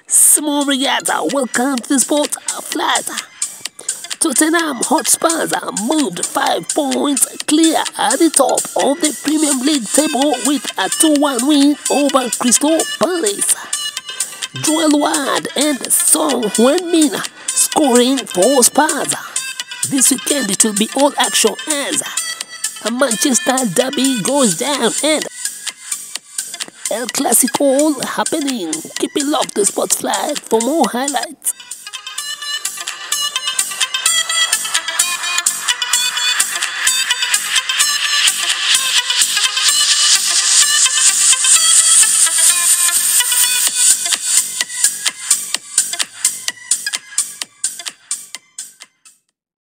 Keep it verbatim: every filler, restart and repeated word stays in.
Small Regatta, welcome to the Sport Flight. Tottenham Hotspurs moved five points clear at the top of the Premier League table with a two one win over Crystal Palace. Joel Ward and Son Heung-min scoring for Spurs. This weekend it will be all action as a Manchester derby goes down and El Clasico happening. Keep it locked to Sport Flight for more highlights.